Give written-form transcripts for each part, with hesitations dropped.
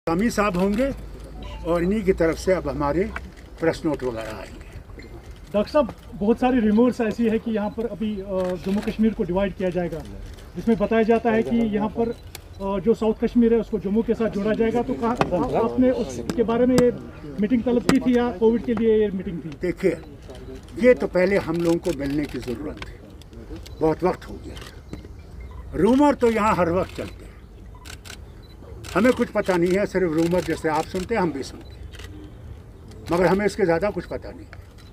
शामी साहब होंगे और इन्हीं की तरफ से अब हमारे प्रेस नोट वगैरह आएंगे। डॉक्टर साहब, बहुत सारी रिमोर्स ऐसी है कि यहाँ पर अभी जम्मू कश्मीर को डिवाइड किया जाएगा, जिसमें बताया जाता है कि यहाँ पर जो साउथ कश्मीर है उसको जम्मू के साथ जोड़ा जाएगा। तो कहा आपने उसके बारे में ये मीटिंग तलब की थी या कोविड के लिए ये मीटिंग थी? देखिए, ये तो पहले हम लोगों को मिलने की ज़रूरत है, बहुत वक्त हो गया। रूमर तो यहाँ हर वक्त चलते हैं, हमें कुछ पता नहीं है, सिर्फ रूमर जैसे आप सुनते हैं हम भी सुनते हैं, मगर हमें इसके ज़्यादा कुछ पता नहीं।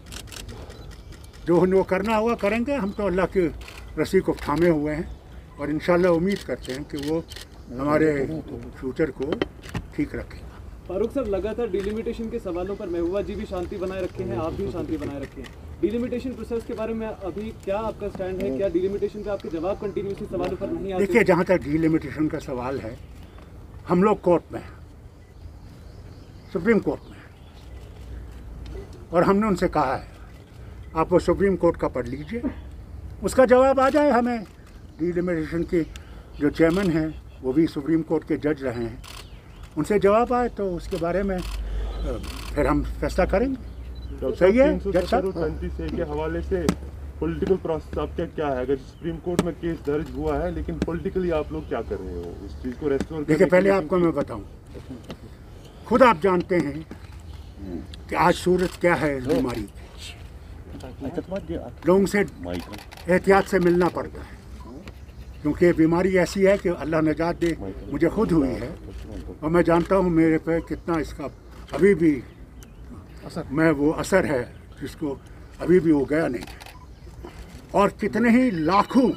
जो वो करना होगा करेंगे, हम तो अल्लाह की रस्सी को थामे हुए हैं और इंशाल्लाह उम्मीद करते हैं कि वो हमारे फ्यूचर को ठीक रखेगा। फारूक साहब, लगातार डिलिमिटेशन के सवालों पर महबूबा जी भी शांति बनाए रखे हैं, आप भी शांति बनाए रखे हैं। डिलिमिटेशन प्रोसेस के बारे में अभी क्या आपका स्टैंड है? क्या डिलिमिटेशन का आपके जवाब कंटिन्यूसली सवालों पर नहीं आते? देखिए, जहाँ तक डिलिमिटेशन का सवाल है, हम लोग कोर्ट में हैं, सुप्रीम कोर्ट में, और हमने उनसे कहा है आप वो सुप्रीम कोर्ट का पढ़ लीजिए, उसका जवाब आ जाए हमें। डिलिमिटेशन के जो चेयरमैन हैं वो भी सुप्रीम कोर्ट के जज रहे हैं, उनसे जवाब आए तो उसके बारे में फिर हम फैसला करेंगे। तो सही है जज साहब। 335 के हवाले से पॉलिटिकल प्रोसेस आपका क्या है? अगर सुप्रीम कोर्ट में केस दर्ज हुआ है, लेकिन पॉलिटिकली आप लोग क्या कर रहे हो उस चीज़ को रेस्टोर? देखिए, पहले आपको मैं बताऊं, खुद आप जानते हैं कि आज सूरत क्या है इस बीमारी की। लोगों से एहतियात से मिलना पड़ता है, क्योंकि ये बीमारी ऐसी है कि अल्लाह नजात दे, मुझे खुद हुई है और मैं जानता हूँ मेरे पे कितना इसका अभी भी मैं वो असर है जिसको अभी भी वो गया नहीं है, और कितने ही लाखों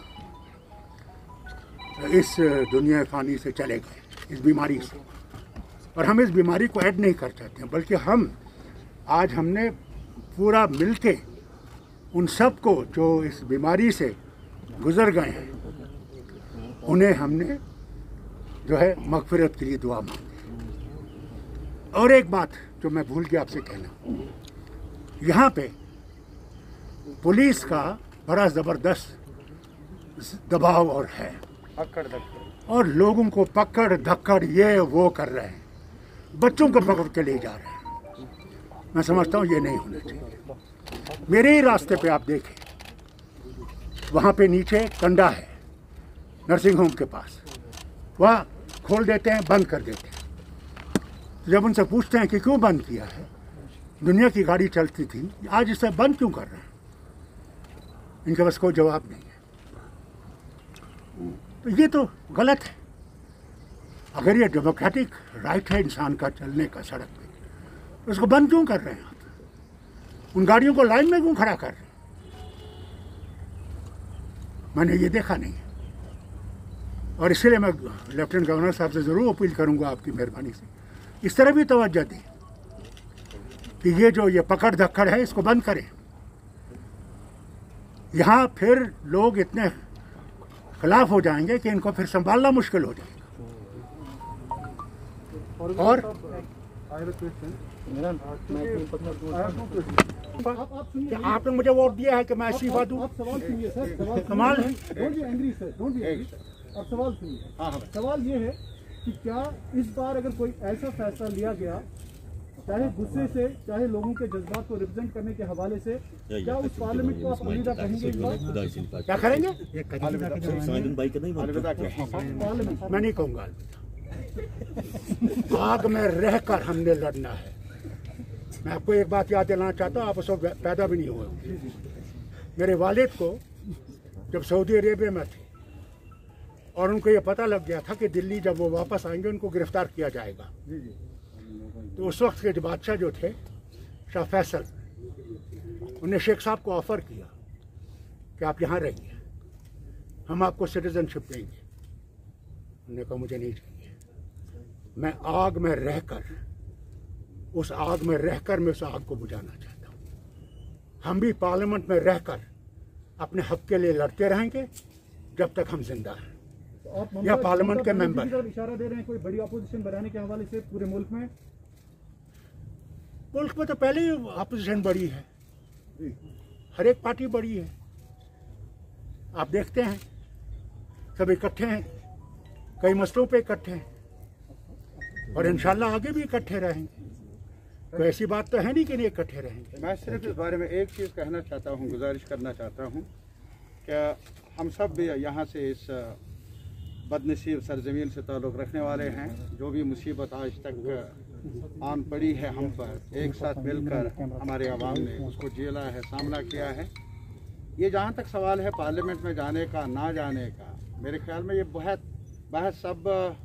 इस दुनिया फानी से चले गए इस बीमारी से। और हम इस बीमारी को ऐड नहीं कर चाहते हैं, बल्कि हमने पूरा मिलके उन सब को जो इस बीमारी से गुजर गए हैं उन्हें हमने जो है मगफिरत के लिए दुआ मांगी। और एक बात जो मैं भूल गया आपसे कहना, यहाँ पे पुलिस का बड़ा ज़बरदस्त दबाव और है, और लोगों को पकड़ धक्कड़ ये वो कर रहे हैं, बच्चों को पकड़ के ले जा रहे हैं। मैं समझता हूँ ये नहीं होना चाहिए। मेरे ही रास्ते पे आप देखें, वहाँ पे नीचे कंडा है नर्सिंग होम के पास, वह खोल देते हैं, बंद कर देते हैं। जब उनसे पूछते हैं कि क्यों बंद किया है, दुनिया की गाड़ी चलती थी, आज इसे बंद क्यों कर रहे हैं, इनके पास कोई जवाब नहीं है। तो ये तो गलत है। अगर ये डेमोक्रेटिक राइट है इंसान का चलने का सड़क पे, तो उसको बंद क्यों कर रहे हैं आप? उन गाड़ियों को लाइन में क्यों खड़ा कर रहे हैं? मैंने ये देखा नहीं है, और इसलिए मैं लेफ्टिनेंट गवर्नर साहब से ज़रूर अपील करूंगा आपकी मेहरबानी से इस तरह भी तवज्जो दें कि ये पकड़ धक्कड़ है इसको बंद करें। यहाँ फिर लोग इतने खिलाफ हो जाएंगे कि इनको फिर संभालना मुश्किल हो जाएगा। और आपने मुझे वोट दिया है कि मैं इस्तीफा दूं? कमाल है। अब सवाल सुनिए। सवाल ये है कि क्या इस बार अगर कोई ऐसा फैसला लिया गया, चाहे गुस्से से, चाहे लोगों के जज्बात को रिप्रेजेंट करने के हवाले से, क्या उस पार्लियामेंट को आप अलविदा कहेंगे इस बार? क्या करेंगे? पार्लियामेंट मैं नहीं कहूँगा आग में रहकर हमने लड़ना है। मैं आपको एक बात याद दिलाना चाहता हूँ, आप उस वक्त पैदा भी नहीं हुए। मेरे वालिद को जब सऊदी अरेबिया में थे और उनको ये पता लग गया था कि दिल्ली जब वो वापस आएंगे उनको गिरफ्तार किया जाएगा, तो उस वक्त के जो बादशाह जो थे शाह फैसल, उन्हें शेख साहब को ऑफ़र किया कि आप यहाँ रहिए, हम आपको सिटीजनशिप देंगे। उन्होंने कहा मुझे नहीं चाहिए, मैं आग में रहकर उस आग को बुझाना चाहता हूँ। हम भी पार्लियामेंट में रहकर अपने हक के लिए लड़ते रहेंगे जब तक हम जिंदा हैं। तो या पार्लियामेंट के मेंबर इशारा दे रहे हैं कोई बड़ी अपोजिशन बनाने के हवाले से पूरे मुल्क में? मुल्क में तो पहले ही अपोजिशन बड़ी है, हर एक पार्टी बड़ी है। आप देखते हैं सब इकट्ठे हैं, कई मसलों पे इकट्ठे हैं। और इंशाल्लाह आगे भी इकट्ठे रहेंगे। तो ऐसी बात तो है नहीं कि नहीं इकट्ठे रहेंगे। मैं सिर्फ इस बारे में एक चीज़ कहना चाहता हूँ, गुजारिश करना चाहता हूँ कि हम सब भी यहाँ से इस बदनसीब सरजमीन से ताल्लुक़ रखने वाले हैं। जो भी मुसीबत आज तक आन पड़ी है हम पर, एक साथ मिलकर हमारे अवाम ने उसको झेला है, सामना किया है। ये जहाँ तक सवाल है पार्लियामेंट में जाने का ना जाने का, मेरे ख्याल में ये बहस सब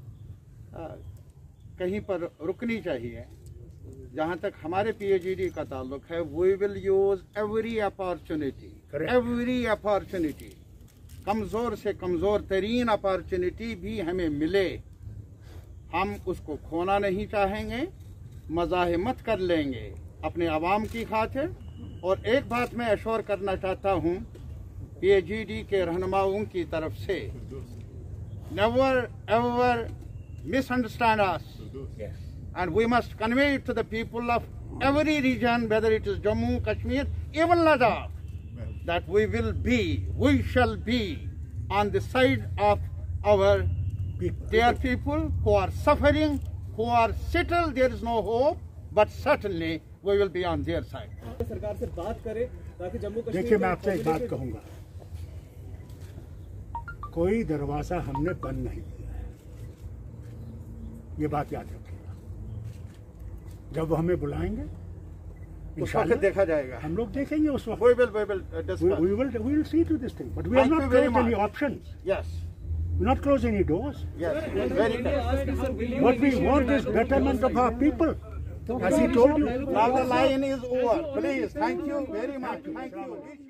कहीं पर रुकनी चाहिए। जहाँ तक हमारे PAGD का ताल्लुक है, we will use every opportunity, कमज़ोर से कमज़ोर तरीन अपॉर्चुनिटी भी हमें मिले, हम उसको खोना नहीं चाहेंगे, मज़ाहिमत कर लेंगे अपने अवाम की खातिर। और एक बात मैं अश्योर करना चाहता हूँ PAGD के रहनुमाओं की तरफ से, never ever misunderstand us, and we must convey it to the people of every region, whether it is Jammu, Kashmir, even Ladakh, that we shall be on the side of our dear people who are suffering, who are settled. There is no hope, but certainly we will be on their side. सरकार से बात करें ताकि जम्मू कश्मीर। देखिए, मैं आपसे एक बात कहूंगा, कोई दरवाजा हमने बंद नहीं किया है, ये बात याद रखिएगा। जब वो हमें बुलाएंगे उस वक्त देखा जाएगा, हम लोग देखेंगे उस वक्त। We will see to this thing, but we have not closed any options. Yes. We not close any doors. Yes. Very good. What we want is betterment of our people. As he told you. Now the line is over. Please, thank you very much. Thank you.